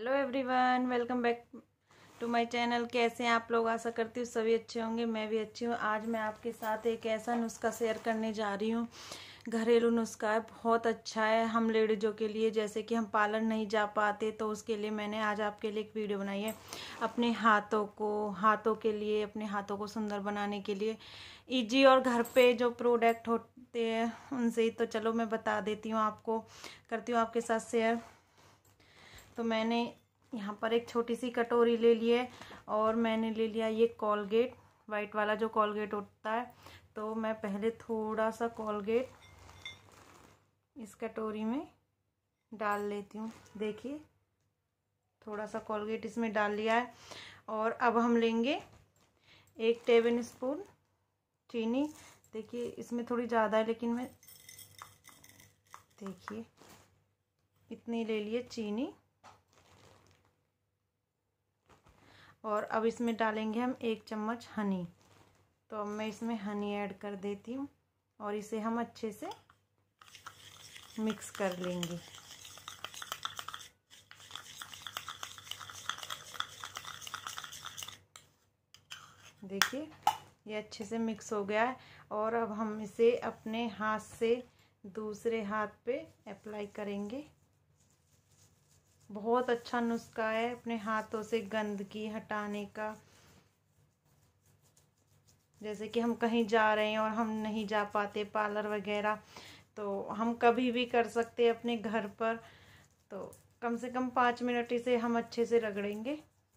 Hello everyone, welcome back to my channel. कैसे हैं आप लोग? आशा करती हूँ सभी अच्छे होंगे। मैं भी अच्छी हूँ। आज मैं आपके साथ एक ऐसा नुस्खा शेयर करने जा रही हूँ। घरेलू नुस्खा है, बहुत अच्छा है हम लेडीज़ों के लिए। जैसे कि हम पार्लर नहीं जा पाते तो उसके लिए मैंने आज आपके लिए एक वीडियो बनाई है। अपने हाथों के लिए, अपने हाथों को सुंदर बनाने के लिए इजी और घर पे जो प्रोडक्ट होते हैं उनसे ही। तो चलो मैं बता देती हूँ आपको, करती हूँ आपके साथ शेयर। तो मैंने यहाँ पर एक छोटी सी कटोरी ले ली है और मैंने ले लिया ये कोलगेट, वाइट वाला जो कोलगेट होता है। तो मैं पहले थोड़ा सा कोलगेट इस कटोरी में डाल लेती हूँ। देखिए, थोड़ा सा कोलगेट इसमें डाल लिया है। और अब हम लेंगे 1 टेबल स्पून चीनी। देखिए इसमें थोड़ी ज़्यादा है, लेकिन मैं देखिए इतनी ले लिए चीनी। और अब इसमें डालेंगे हम 1 चम्मच हनी। तो अब मैं इसमें हनी ऐड कर देती हूँ और इसे हम अच्छे से मिक्स कर लेंगे। देखिए ये अच्छे से मिक्स हो गया है। और अब हम इसे अपने हाथ से दूसरे हाथ पे अप्लाई करेंगे। बहुत अच्छा नुस्खा है अपने हाथों से गंदगी हटाने का। जैसे कि हम कहीं जा रहे हैं और हम नहीं जा पाते पार्लर वगैरह, तो हम कभी भी कर सकते हैं अपने घर पर। तो कम से कम 5 मिनट इसे हम अच्छे से रगड़ेंगे।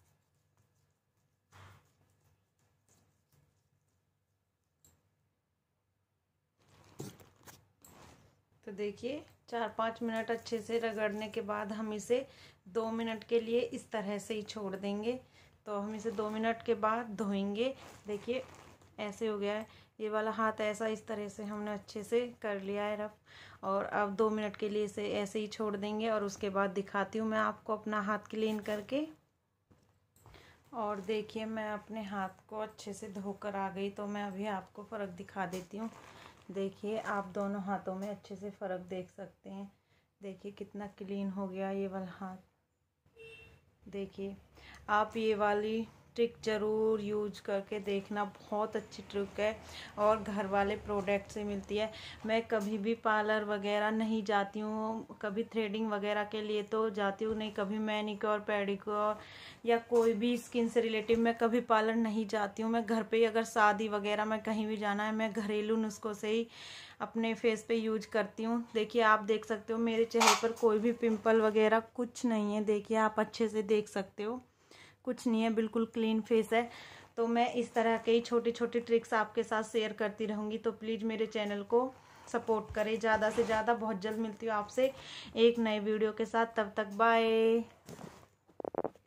तो देखिए 4-5 मिनट अच्छे से रगड़ने के बाद हम इसे 2 मिनट के लिए इस तरह से ही छोड़ देंगे। तो हम इसे 2 मिनट के बाद धोएंगे। देखिए ऐसे हो गया है। ये वाला हाथ ऐसा इस तरह से हमने अच्छे से कर लिया है रफ। और अब 2 मिनट के लिए इसे ऐसे ही छोड़ देंगे और उसके बाद दिखाती हूँ मैं आपको अपना हाथ क्लीन करके। और देखिए मैं अपने हाथ को अच्छे से धोकर आ गई। तो मैं अभी आपको फ़र्क दिखा देती हूँ। देखिए आप दोनों हाथों में अच्छे से फ़र्क देख सकते हैं। देखिए कितना क्लीन हो गया ये वाला हाथ। देखिए आप ये वाली ट्रिक ज़रूर यूज करके देखना, बहुत अच्छी ट्रिक है और घर वाले प्रोडक्ट से मिलती है। मैं कभी भी पार्लर वगैरह नहीं जाती हूँ, कभी थ्रेडिंग वगैरह के लिए तो जाती हूँ नहीं, कभी मैनिक्योर पेडिक्योर या कोई भी स्किन से रिलेटिव मैं कभी पार्लर नहीं जाती हूँ। मैं घर पे ही, अगर शादी वगैरह में कहीं भी जाना है, मैं घरेलू नुस्खों से ही अपने फेस पे यूज करती हूँ। देखिए आप देख सकते हो मेरे चेहरे पर कोई भी पिंपल वगैरह कुछ नहीं है। देखिए आप अच्छे से देख सकते हो, कुछ नहीं है, बिल्कुल क्लीन फेस है। तो मैं इस तरह के ही छोटी छोटी ट्रिक्स आपके साथ शेयर करती रहूँगी। तो प्लीज़ मेरे चैनल को सपोर्ट करें ज़्यादा से ज़्यादा। बहुत जल्द मिलती हूँ आपसे एक नए वीडियो के साथ। तब तक बाय।